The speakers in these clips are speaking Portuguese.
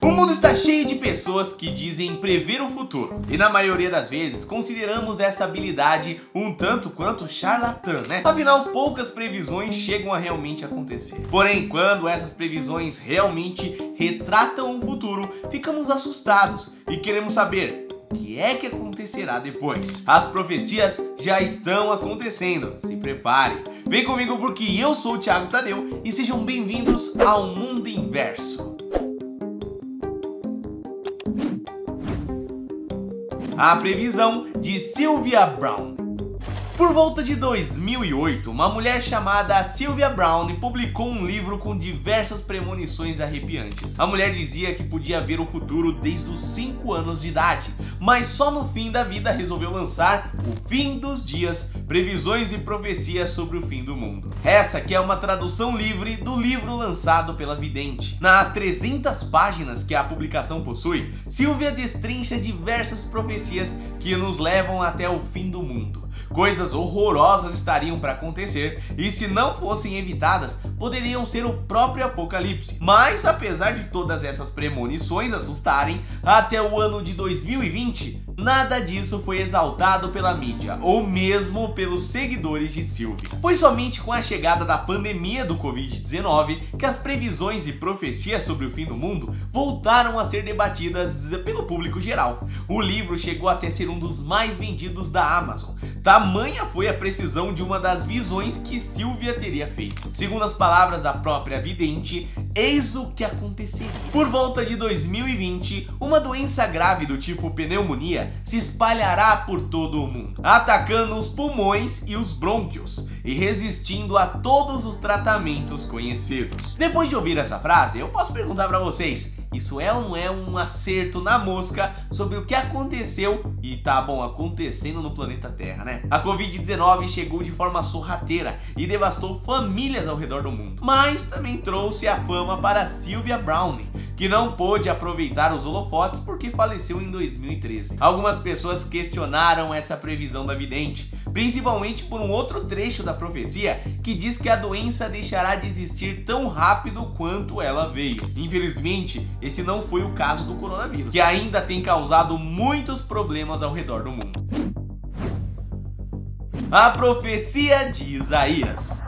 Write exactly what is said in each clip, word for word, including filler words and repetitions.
O mundo está cheio de pessoas que dizem prever o futuro, e na maioria das vezes consideramos essa habilidade um tanto quanto charlatã, né? Afinal, poucas previsões chegam a realmente acontecer. Porém, quando essas previsões realmente retratam o futuro, ficamos assustados e queremos saber o que é que acontecerá depois. As profecias já estão acontecendo, se prepare. Vem comigo porque eu sou o Thiago Tadeu e sejam bem-vindos ao Mundo Inverso. A previsão de Sylvia Browne. Por volta de dois mil e oito, uma mulher chamada Sylvia Browne publicou um livro com diversas premonições arrepiantes. A mulher dizia que podia ver o futuro desde os cinco anos de idade, mas só no fim da vida resolveu lançar O Fim dos Dias, Previsões e Profecias sobre o Fim do Mundo. Essa que é uma tradução livre do livro lançado pela vidente. Nas trezentas páginas que a publicação possui, Sylvia destrincha diversas profecias que nos levam até o fim do mundo. Coisas horrorosas estariam para acontecer e, se não fossem evitadas, poderiam ser o próprio apocalipse. Mas apesar de todas essas premonições assustarem, até o ano de dois mil e vinte, nada disso foi exaltado pela mídia, ou mesmo pelos seguidores de Sylvia. Foi somente com a chegada da pandemia do Covid dezenove que as previsões e profecias sobre o fim do mundo voltaram a ser debatidas pelo público geral. O livro chegou até ser um dos mais vendidos da Amazon. Tamanha foi a precisão de uma das visões que Sylvia teria feito. Segundo as palavras da própria vidente, eis o que aconteceria. Por volta de dois mil e vinte, uma doença grave do tipo pneumonia se espalhará por todo o mundo, atacando os pulmões e os brônquios e resistindo a todos os tratamentos conhecidos. Depois de ouvir essa frase, eu posso perguntar para vocês: isso é ou não é um acerto na mosca sobre o que aconteceu e tá bom acontecendo no planeta Terra, né? A Covid dezenove chegou de forma sorrateira e devastou famílias ao redor do mundo, mas também trouxe a fama para Sylvia Browne, que não pôde aproveitar os holofotes porque faleceu em dois mil e treze. Algumas pessoas questionaram essa previsão da vidente, principalmente por um outro trecho da profecia que diz que a doença deixará de existir tão rápido quanto ela veio. Infelizmente, esse não foi o caso do coronavírus, que ainda tem causado muitos problemas ao redor do mundo. A profecia de Isaías.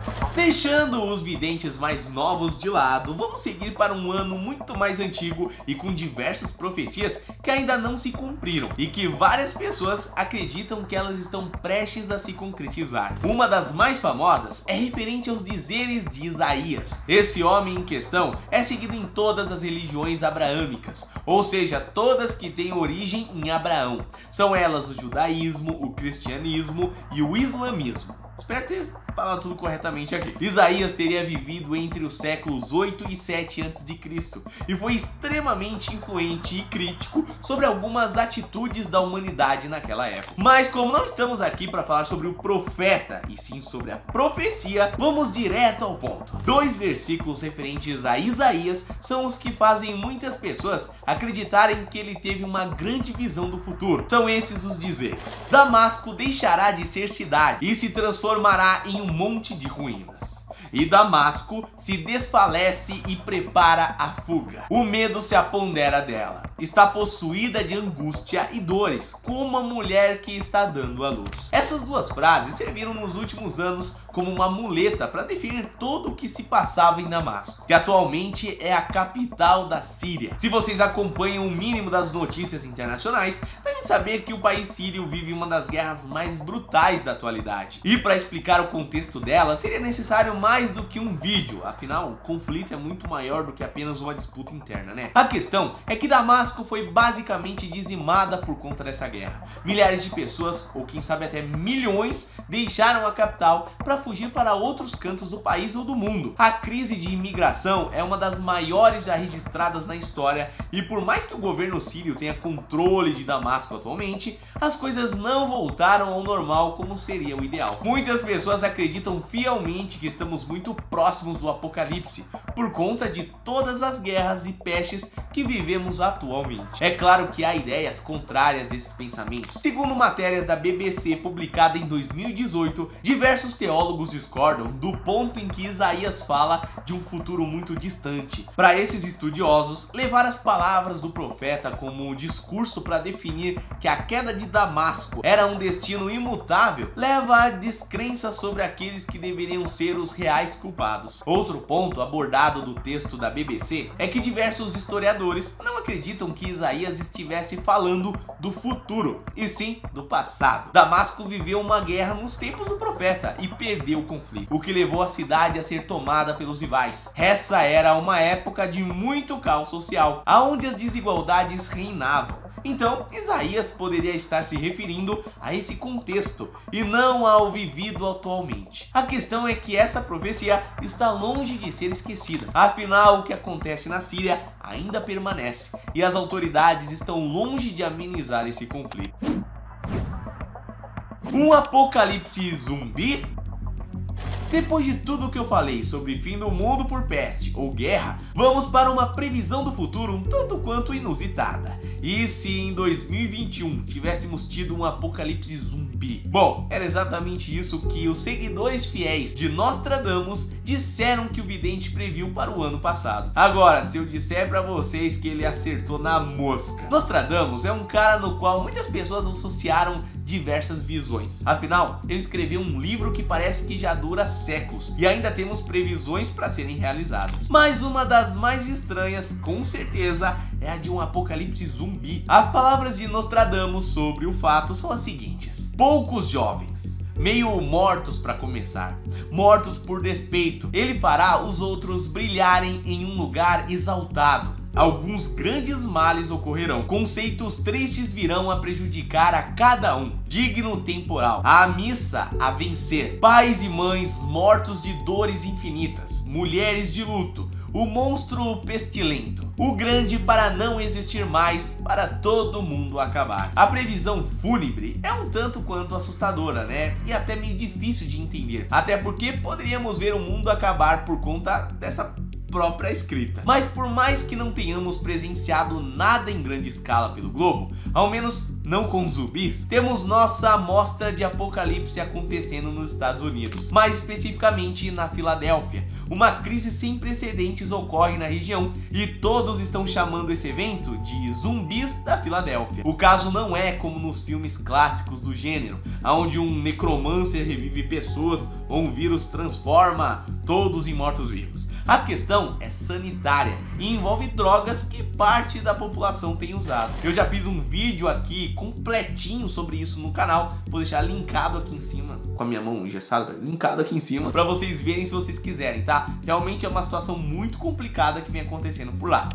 Deixando os videntes mais novos de lado, vamos seguir para um ano muito mais antigo e com diversas profecias que ainda não se cumpriram e que várias pessoas acreditam que elas estão prestes a se concretizar. Uma das mais famosas é referente aos dizeres de Isaías. Esse homem em questão é seguido em todas as religiões abraâmicas, ou seja, todas que têm origem em Abraão. São elas o judaísmo, o cristianismo e o islamismo. Espero ter falado tudo corretamente aqui. Isaías teria vivido entre os séculos oito e sete antes de Cristo e foi extremamente influente e crítico sobre algumas atitudes da humanidade naquela época. Mas como não estamos aqui para falar sobre o profeta, e sim sobre a profecia, vamos direto ao ponto. Dois versículos referentes a Isaías são os que fazem muitas pessoas acreditarem que ele teve uma grande visão do futuro. São esses os dizeres: Damasco deixará de ser cidade e se transformará em um monte de ruínas, e Damasco se desfalece e prepara a fuga. O medo se apodera dela, está possuída de angústia e dores, como uma mulher que está dando à luz. Essas duas frases serviram nos últimos anos como uma muleta para definir todo o que se passava em Damasco, que atualmente é a capital da Síria. Se vocês acompanham o mínimo das notícias internacionais, devem saber que o país sírio vive uma das guerras mais brutais da atualidade. E para explicar o contexto dela, seria necessário mais do que um vídeo, afinal, o conflito é muito maior do que apenas uma disputa interna, né? A questão é que Damasco foi basicamente dizimada por conta dessa guerra. Milhares de pessoas, ou quem sabe até milhões, deixaram a capital para fugir para outros cantos do país ou do mundo. A crise de imigração é uma das maiores já registradas na história e por mais que o governo sírio tenha controle de Damasco atualmente, as coisas não voltaram ao normal como seria o ideal. Muitas pessoas acreditam fielmente que estamos muito próximos do apocalipse por conta de todas as guerras e pestes que vivemos atualmente. É claro que há ideias contrárias desses pensamentos. Segundo matérias da B B C publicada em dois mil e dezoito, diversos teólogos teólogos discordam do ponto em que Isaías fala de um futuro muito distante. Para esses estudiosos, levar as palavras do profeta como um discurso para definir que a queda de Damasco era um destino imutável leva à descrença sobre aqueles que deveriam ser os reais culpados. Outro ponto abordado do texto da B B C é que diversos historiadores não acreditam que Isaías estivesse falando do futuro, e sim do passado. Damasco viveu uma guerra nos tempos do profeta e perdeu o conflito, o que levou a cidade a ser tomada pelos rivais. Essa era uma época de muito caos social, onde as desigualdades reinavam. Então, Isaías poderia estar se referindo a esse contexto e não ao vivido atualmente. A questão é que essa profecia está longe de ser esquecida. Afinal, o que acontece na Síria ainda permanece e as autoridades estão longe de amenizar esse conflito. Um apocalipse zumbi? Depois de tudo que eu falei sobre fim do mundo por peste ou guerra, vamos para uma previsão do futuro um tanto quanto inusitada. E se em dois mil e vinte e um tivéssemos tido um apocalipse zumbi? Bom, era exatamente isso que os seguidores fiéis de Nostradamus disseram que o vidente previu para o ano passado. Agora, se eu disser para vocês que ele acertou na mosca. Nostradamus é um cara no qual muitas pessoas associaram diversas visões. Afinal, ele escreveu um livro que parece que já dura séculos e ainda temos previsões para serem realizadas. Mas uma das mais estranhas, com certeza, é a de um apocalipse zumbi. As palavras de Nostradamus sobre o fato são as seguintes: poucos jovens, meio mortos para começar, mortos por despeito. Ele fará os outros brilharem em um lugar exaltado. Alguns grandes males ocorrerão, conceitos tristes virão a prejudicar a cada um. Digno temporal, a missa a vencer, pais e mães mortos de dores infinitas, mulheres de luto, o monstro pestilento, o grande para não existir mais, para todo mundo acabar. A previsão fúnebre é um tanto quanto assustadora, né? E até meio difícil de entender, até porque poderíamos ver o mundo acabar por conta dessa própria escrita. Mas por mais que não tenhamos presenciado nada em grande escala pelo globo, ao menos não com zumbis, temos nossa amostra de apocalipse acontecendo nos Estados Unidos, mais especificamente na Filadélfia. Uma crise sem precedentes ocorre na região e todos estão chamando esse evento de zumbis da Filadélfia. O caso não é como nos filmes clássicos do gênero, onde um necromancer revive pessoas ou um vírus transforma todos em mortos-vivos. A questão é sanitária e envolve drogas que parte da população tem usado. Eu já fiz um vídeo aqui completinho sobre isso no canal, vou deixar linkado aqui em cima, com a minha mão engessada, linkado aqui em cima, para vocês verem se vocês quiserem, tá? Realmente é uma situação muito complicada que vem acontecendo por lá.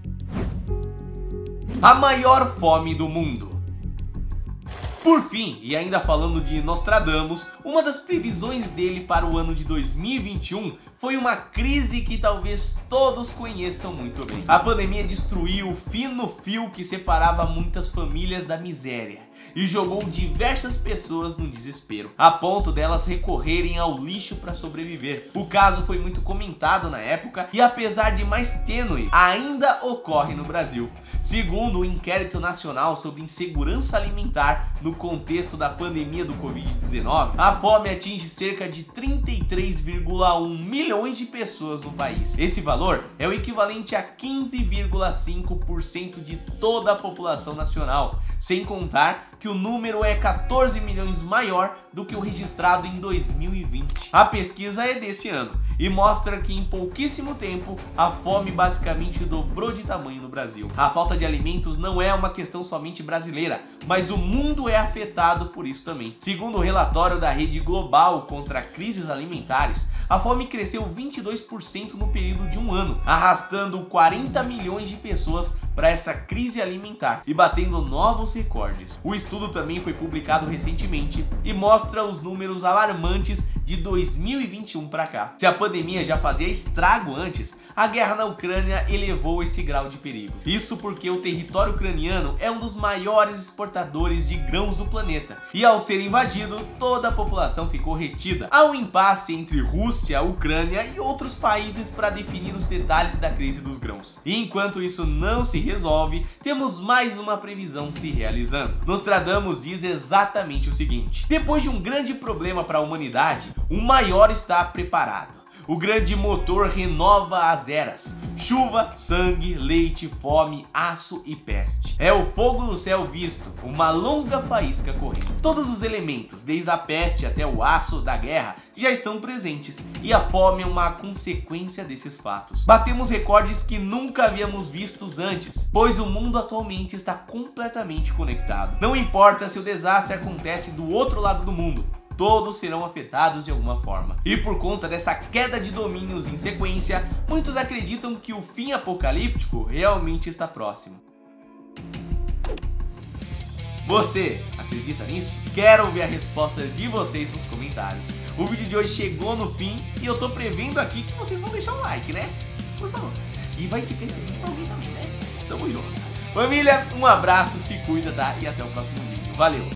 A maior fome do mundo. Por fim, e ainda falando de Nostradamus, uma das previsões dele para o ano de dois mil e vinte e um foi uma crise que talvez todos conheçam muito bem. A pandemia destruiu o fino fio que separava muitas famílias da miséria e jogou diversas pessoas no desespero, a ponto delas recorrerem ao lixo para sobreviver. O caso foi muito comentado na época e, apesar de mais tênue, ainda ocorre no Brasil. Segundo o Inquérito Nacional sobre Insegurança Alimentar no contexto da pandemia do Covid dezenove, a fome atinge cerca de trinta e três vírgula um milhões de pessoas no país. Esse valor é o equivalente a quinze vírgula cinco por cento de toda a população nacional, sem contar que o número é quatorze milhões maior do que o registrado em dois mil e vinte. A pesquisa é desse ano e mostra que em pouquíssimo tempo a fome basicamente dobrou de tamanho no Brasil. A falta de alimentos não é uma questão somente brasileira, mas o mundo é afetado por isso também. Segundo o relatório da Rede Global contra Crises Alimentares, a fome cresceu vinte e dois por cento no período de um ano, arrastando quarenta milhões de pessoas para essa crise alimentar e batendo novos recordes. O estudo também foi publicado recentemente e mostra os números alarmantes de dois mil e vinte e um para cá. Se a pandemia já fazia estrago antes, a guerra na Ucrânia elevou esse grau de perigo. Isso porque o território ucraniano é um dos maiores exportadores de grãos do planeta e, ao ser invadido, toda a população ficou retida ao impasse entre Rússia, Ucrânia e outros países para definir os detalhes da crise dos grãos. E enquanto isso não se resolve, temos mais uma previsão se realizando. Nostradamus diz exatamente o seguinte: depois de um grande problema para a humanidade, o maior está preparado. O grande motor renova as eras: chuva, sangue, leite, fome, aço e peste. É o fogo no céu visto, uma longa faísca correndo. Todos os elementos, desde a peste até o aço da guerra, já estão presentes, e a fome é uma consequência desses fatos. Batemos recordes que nunca havíamos vistos antes, pois o mundo atualmente está completamente conectado. Não importa se o desastre acontece do outro lado do mundo, todos serão afetados de alguma forma. E por conta dessa queda de domínios em sequência, muitos acreditam que o fim apocalíptico realmente está próximo. Você acredita nisso? Quero ouvir a resposta de vocês nos comentários. O vídeo de hoje chegou no fim e eu tô prevendo aqui que vocês vão deixar um like, né? Por favor. E vai ficar esse vídeo pra alguém também, né? Tamo junto. Família, um abraço, se cuida, tá? E até o próximo vídeo. Valeu!